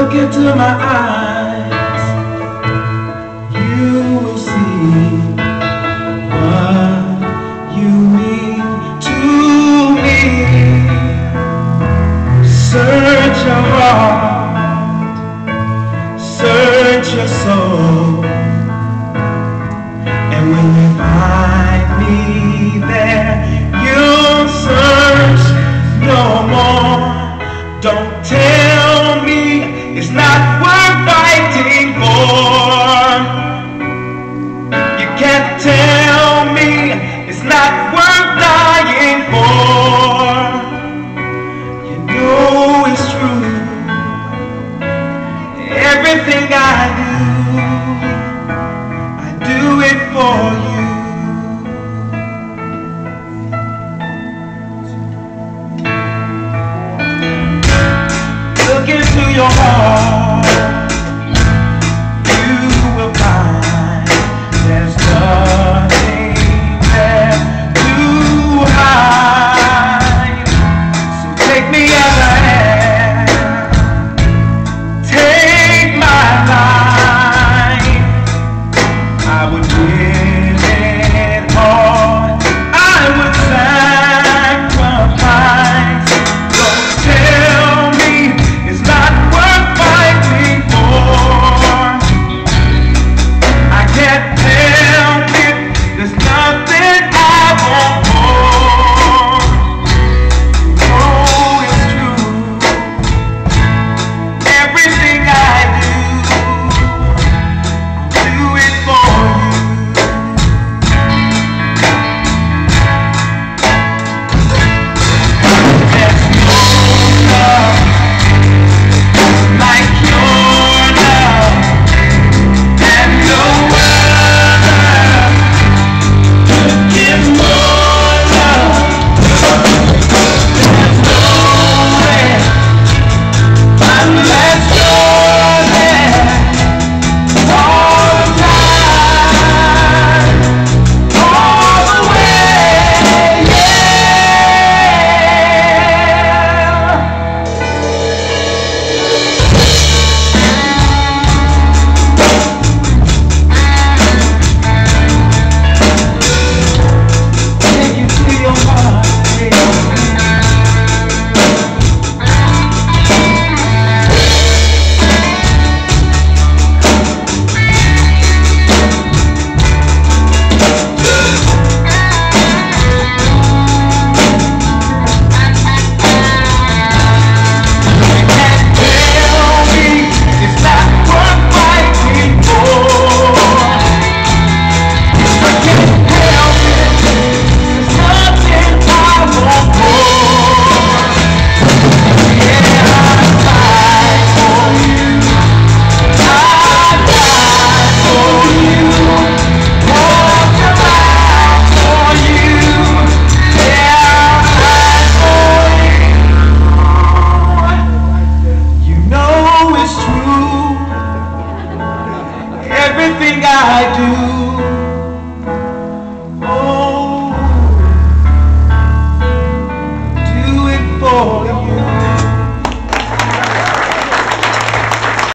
look into my eyes, you will see what you mean to me. Search your heart, search your soul, and when you find me there, you'll search no more. Don't tell me it's not worth fighting for. You can't tell me it's not worth dying for. You know it's true. Everything I do it for you.